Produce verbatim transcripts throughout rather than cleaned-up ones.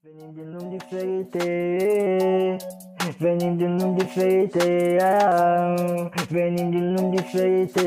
Venim din lumi diferite, venim din lumi diferite, ah, venim din lumi diferite,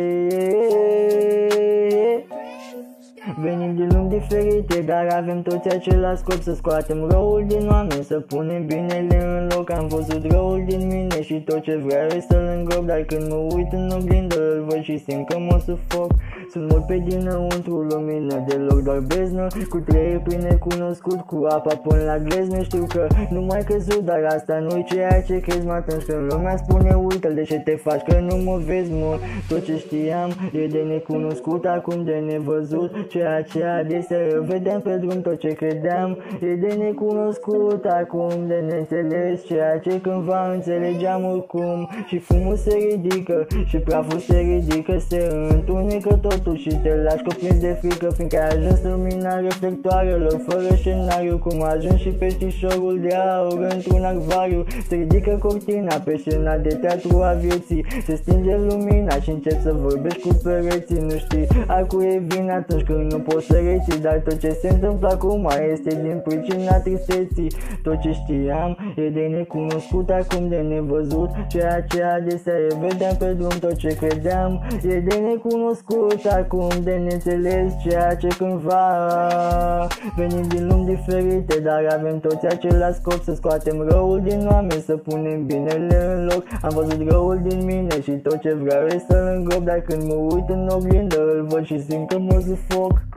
venim din lumi diferite, dar avem toți același scop: să scoatem răul din oameni, să punem binele în loc. Am văzut răul din mine și tot ce vreau e să-l îngrop, dar când mă uit în oglindă îl văd și simt că mă sufoc. Sunt mult pe dinăuntru, lumină deloc, doar beznă, cu trei prin necunoscut, cu apa până la gleznă. Știu că nu mai căzut, dar asta nu-i ceea ce crezi, mă, atunci când lumea spune uite-l, de ce te faci că nu mă vezi, mă. Tot ce știam e de necunoscut, acum de nevăzut, ceea ce adesea eu vedeam pe drum. Tot ce credeam e de necunoscut, acum de neînțeles, ceea ce cândva înțelegeam oricum. Și fumul se ridică și praful se ridică, se întunecă totul și te lași cuprins de frică, fiindcă ai ajuns lumina reflectoarelor fără scenariu. Cum a ajuns și peștișorul de aur într-un acvariu. Se ridică cortina pe scena de teatru a vieții, se stinge lumina și începi să vorbești cu pereții. Nu știi a cui e vina atunci când nu poți să reții, dar tot ce se întâmplă acum este din pricina tristeții. Tot ce știam e de necunoscut, acum de nevăzut, ceea ce adesea eu vedeam pe drum. Tot ce credeam e de necunoscut, acum de neînțeles, ceea ce cândva. Venim din lumi diferite, dar avem toți același scop: să scoatem răul din oameni, să punem binele în loc. Am văzut răul din mine și tot ce vreau e să-l îngrop, dar când mă uit în oglindă îl văd și simt că mă sufoc.